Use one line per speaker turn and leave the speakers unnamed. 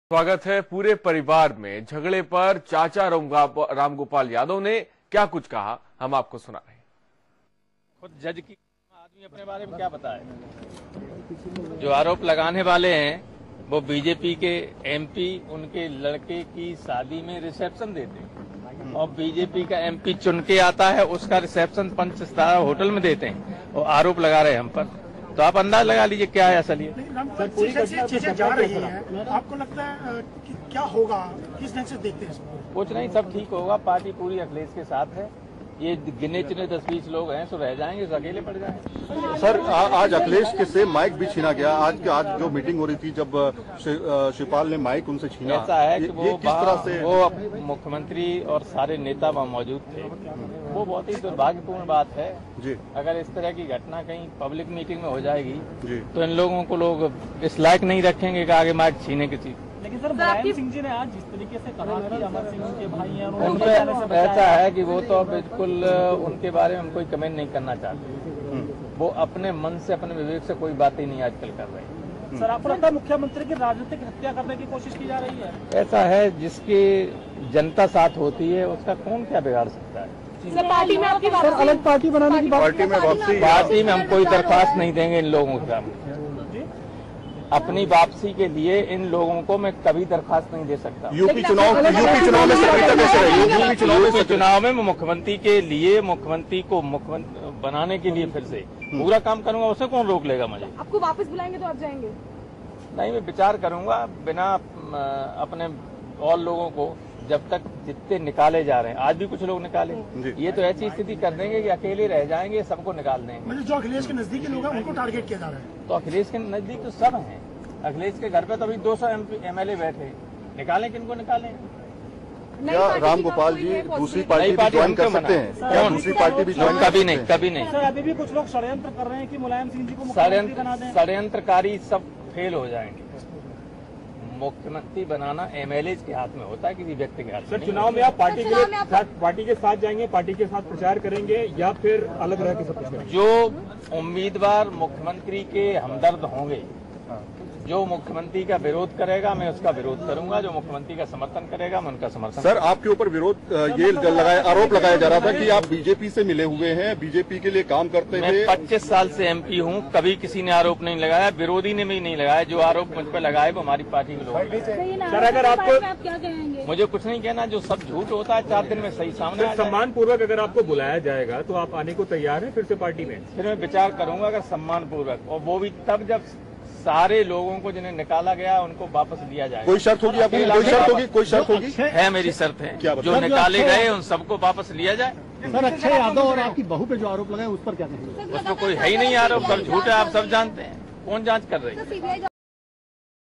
स्वागत है। पूरे परिवार में झगड़े पर चाचा रामगोपाल यादव ने क्या कुछ कहा, हम आपको सुना रहे हैं।
खुद जज की आदमी अपने बारे में क्या बताए। जो आरोप लगाने वाले हैं वो बीजेपी के एमपी उनके लड़के की शादी में रिसेप्शन देते हैं और बीजेपी का एमपी चुन के आता है, उसका रिसेप्शन 5 सितारा होटल में देते हैं और आरोप लगा रहे हैं हम पर। तो आप अंदाज लगा लीजिए क्या है असल। ये
चीजें जा रही हैं, आपको लगता है कि क्या होगा, किस ढंग से देखते हैं इसको?
कुछ नहीं, सब ठीक होगा। पार्टी पूरी अखिलेश के साथ है। ये गिने चुने 10-20 लोग हैं, सो रह जाएंगे, अकेले पड़ जाएंगे।
सर, आज अखिलेश के से माइक भी छीना गया। आज जो मीटिंग हो रही थी, जब शिवपाल ने माइक उनसे छीना,
ऐसा है कि वो
किस तरह से
वो मुख्यमंत्री और सारे नेता वहाँ मौजूद थे। वो बहुत ही दुर्भाग्यपूर्ण बात है
जी।
अगर इस तरह की घटना कहीं पब्लिक मीटिंग में हो जाएगी
जी,
तो इन लोगों को लोग इस लायक नहीं रखेंगे कि आगे माइक छीने की चीज।
लेकिन सर, मुलायम सिंह जी ने आज जिस तरीके से कहा कि अमर सिंह के भाई हैं,
उनका ऐसा है कि वो तो बिल्कुल उनके बारे में हम कोई कमेंट नहीं करना चाहते। वो अपने मन से, अपने विवेक से कोई बात ही नहीं आजकल कर रहे हैं।
सर, आपको लगता है मुख्यमंत्री की राजनीतिक हत्या करने की कोशिश की जा रही है?
ऐसा है, जिसकी जनता साथ होती है उसका कौन क्या बिगाड़ सकता है।
सर, पार्टी में आपकी बात, अलग पार्टी बनाने की बात,
पार्टी में हम कोई दरखास्त नहीं देंगे इन लोगों के सामने। अपनी वापसी के लिए इन लोगों को मैं कभी दरखास्त नहीं दे सकता।
यूपी चुनाव
में मैं मुख्यमंत्री के लिए, मुख्यमंत्री को मुख्यमंत्री बनाने के लिए फिर से पूरा काम करूंगा। उसे कौन रोक लेगा मुझे?
आपको वापस बुलाएंगे तो आप जाएंगे?
नहीं, मैं विचार करूंगा बिना अपने और लोगों को, जब तक जितने निकाले जा रहे हैं, आज भी कुछ लोग निकाले, ये तो ऐसी स्थिति कर देंगे कि अकेले रह जाएंगे, सबको निकाल देंगे।
मतलब जो अखिलेश के नजदीकी लोग हैं उनको टारगेट किया जा रहा है।
तो अखिलेश के नजदीक तो सब हैं। अखिलेश के घर पे तो अभी 200 एमएलए बैठे, निकालें किनको निकालें?
क्या रामगोपाल जी दूसरी पार्टी भी ज्वाइन कर सकते हैं? क्या दूसरी पार्टी भी ज्वाइन?
कभी नहीं, कभी नहीं।
सर, अभी भी कुछ लोग षड्यंत्र कर रहे हैं कि मुलायम सिंह जी को मुख्यमंत्री बना दें।
षड्यंत्रकारी सब फेल हो जाएंगे। मुख्यमंत्री बनाना एमएलए के हाथ में होता है, किसी व्यक्ति के हाथ में।
सर, चुनाव में आप पार्टी के साथ जाएंगे, पार्टी के साथ प्रचार करेंगे या फिर अलग रह के सब कुछ करेंगे?
जो उम्मीदवार मुख्यमंत्री के हमदर्द होंगे, जो मुख्यमंत्री का विरोध करेगा मैं उसका विरोध करूंगा, जो मुख्यमंत्री का समर्थन करेगा मैं उनका समर्थन।
सर, आपके ऊपर विरोध ये आरोप लगाया जा रहा था कि आप बीजेपी से मिले हुए हैं, बीजेपी के लिए काम करते थे।
मैं 25 साल से एमपी हूं, कभी किसी ने आरोप नहीं लगाया, विरोधी ने भी नहीं लगाया। जो आरोप मुझ पर लगाए वो हमारी पार्टी के लोग।
सर, अगर आपको,
क्या कहेंगे?
मुझे कुछ नहीं कहना, जो सब झूठ होता है 4 दिन में सही सामने आ जाए।
सम्मान पूर्वक अगर आपको बुलाया जाएगा तो आप आने को तैयार हैं फिर से पार्टी में?
फिर मैं विचार करूंगा, अगर सम्मान पूर्वक, और वो भी तब जब सारे लोगों को जिन्हें निकाला गया उनको वापस लिया जाए।
कोई शर्त होगी आपकी? कोई शर्त होगी?
है, मेरी शर्त है।
क्या?
जो निकाले गए उन सबको वापस लिया जाए।
सर, अक्षय यादव और आपकी बहू पे जो आरोप लगाए उस पर क्या कहेंगे?
उसमें कोई है ही नहीं आरोप, सब झूठ है, आप सब जानते हैं। कौन जांच कर रही है?